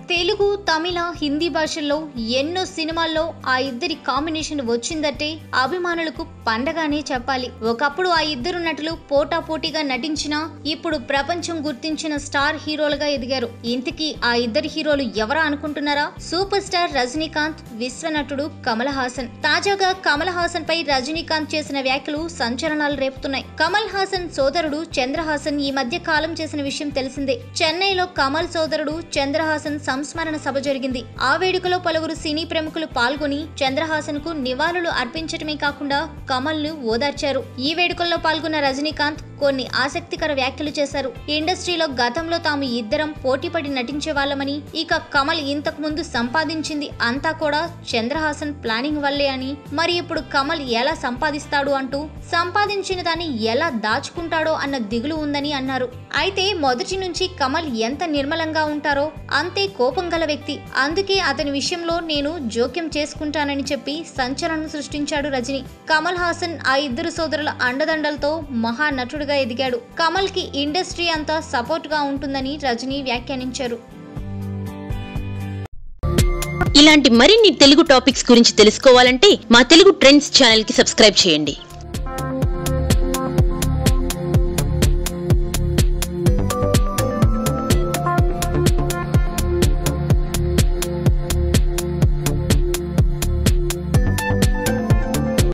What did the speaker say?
తెలుగు, తమిళ, హిందీ భాషల్లో ఎన్నో సినిమాల్లో ఆ ఇద్దరి కాంబినేషన్ వచ్చిందంటే అభిమానులకు పండగానే చెప్పాలి. ఒకప్పుడు ఆ ఇద్దరు నటులు పోటాపోటీగా నటించినా ఇప్పుడు ప్రపంచం గుర్తించిన స్టార్ హీరోలుగా ఎదిగారు. ఇంతకీ ఆ ఇద్దరు హీరోలు ఎవరా అనుకుంటున్నారా? సూపర్ స్టార్ రజనీకాంత్, విశ్వనటుడు కమల్ హాసన్. తాజాగా కమల్ హాసన్ పై రజనీకాంత్ చేసిన వ్యాఖ్యలు సంచలనాలు రేపుతున్నాయి. కమల్ హాసన్ సోదరుడు చంద్రహాసన్ ఈ మధ్య కాలం చేసిన విషయం తెలిసిందే. చెన్నైలో కమల్ సోదరుడు చంద్రహాసన్ సంస్మరణ సభ జరిగింది. ఆ వేడుకలో పలువురు సినీ ప్రముఖులు పాల్గొని చంద్రహాసన్ కు నివాళులు అర్పించడమే కాకుండా కమల్ ను ఓదార్చారు. ఈ వేడుకల్లో పాల్గొన్న రజనీకాంత్ కొన్ని ఆసక్తికర వ్యాఖ్యలు చేశారు. ఇండస్ట్రీలో గతంలో తాము ఇద్దరం పోటీపడి నటించే వాళ్ళమని, ఇక కమల్ ఇంతకు ముందు సంపాదించింది అంతా కూడా చంద్రహాసన్ ప్లానింగ్ వల్లే అని, మరి ఇప్పుడు కమల్ ఎలా సంపాదిస్తాడు అంటూ సంపాదించిన దాన్ని ఎలా దాచుకుంటాడో అన్న దిగులు ఉందని అన్నారు. అయితే మొదటి నుంచి కమల్ ఎంత నిర్మలంగా ఉంటారో అంతే కోపం గల వ్యక్తి. అందుకే అతని విషయంలో నేను జోక్యం చేసుకుంటానని చెప్పి సంచలనం సృష్టించాడు రజనీ. కమల్ హాసన్ ఆ ఇద్దరు సోదరుల అండదండలతో మహా నటుడుగా ఎదిగాడు. కమల్ కి ఇండస్ట్రీ అంతా సపోర్ట్ గా ఉంటుందని రజనీ వ్యాఖ్యానించారు. ఇలాంటి మరిన్ని తెలుగు టాపిక్స్ గురించి తెలుసుకోవాలంటే మా తెలుగు ట్రెండ్స్ ఛానల్ కి సబ్స్క్రైబ్ చేయండి.